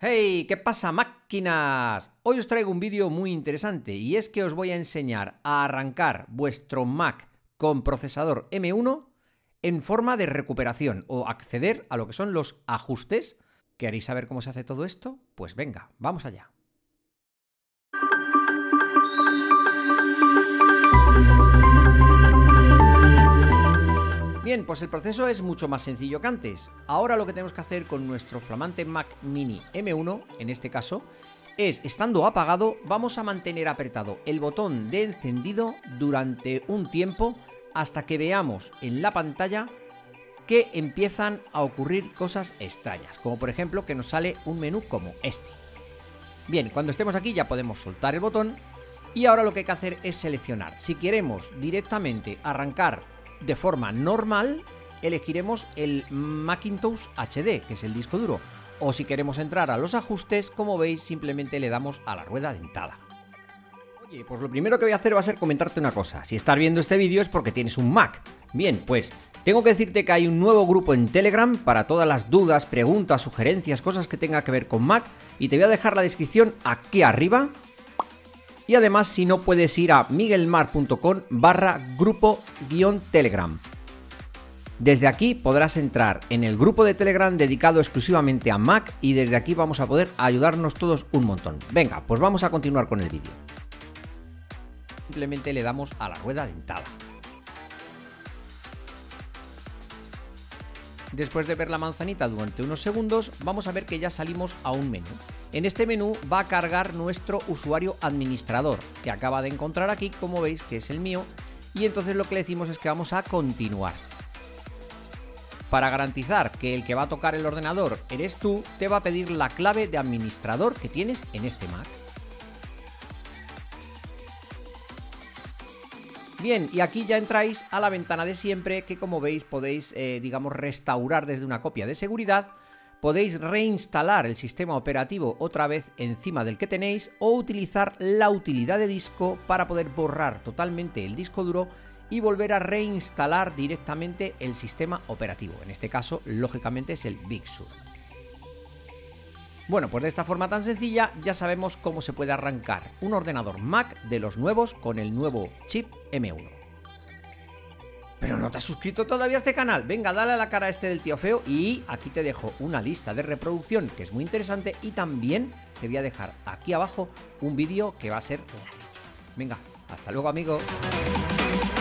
¡Hey! ¿Qué pasa, máquinas? Hoy os traigo un vídeo muy interesante y es que os voy a enseñar a arrancar vuestro Mac con procesador M1 en forma de recuperación o acceder a lo que son los ajustes. ¿Queréis saber cómo se hace todo esto? Pues venga, vamos allá. Bien, pues el proceso es mucho más sencillo que antes. Ahora lo que tenemos que hacer con nuestro flamante Mac Mini M1, en este caso, es, estando apagado, vamos a mantener apretado el botón de encendido durante un tiempo hasta que veamos en la pantalla que empiezan a ocurrir cosas extrañas, como por ejemplo que nos sale un menú como este. Bien, cuando estemos aquí ya podemos soltar el botón y ahora lo que hay que hacer es seleccionar. Si queremos directamente arrancar de forma normal, elegiremos el Macintosh HD, que es el disco duro. O si queremos entrar a los ajustes, como veis, simplemente le damos a la rueda dentada. Oye, pues lo primero que voy a hacer va a ser comentarte una cosa. Si estás viendo este vídeo es porque tienes un Mac. Bien, pues tengo que decirte que hay un nuevo grupo en Telegram para todas las dudas, preguntas, sugerencias, cosas que tenga que ver con Mac. Y te voy a dejar la descripción aquí arriba. Y además, si no, puedes ir a miguelmar.com/grupo-telegram. Desde aquí podrás entrar en el grupo de Telegram dedicado exclusivamente a Mac y desde aquí vamos a poder ayudarnos todos un montón. Venga, pues vamos a continuar con el vídeo. Simplemente le damos a la rueda dentada. Después de ver la manzanita durante unos segundos, vamos a ver que ya salimos a un menú. En este menú va a cargar nuestro usuario administrador, que acaba de encontrar aquí, como veis que es el mío, y entonces lo que le decimos es que vamos a continuar. Para garantizar que el que va a tocar el ordenador eres tú, te va a pedir la clave de administrador que tienes en este Mac. Bien, y aquí ya entráis a la ventana de siempre que, como veis, podéis, digamos, restaurar desde una copia de seguridad, podéis reinstalar el sistema operativo otra vez encima del que tenéis o utilizar la utilidad de disco para poder borrar totalmente el disco duro y volver a reinstalar directamente el sistema operativo. En este caso, lógicamente, es el Big Sur. Bueno, pues de esta forma tan sencilla ya sabemos cómo se puede arrancar un ordenador Mac de los nuevos con el nuevo chip M1. ¿Pero no te has suscrito todavía a este canal? Venga, dale a la cara a este del tío feo y aquí te dejo una lista de reproducción que es muy interesante y también te voy a dejar aquí abajo un vídeo que va a ser la leche. Venga, hasta luego, amigo.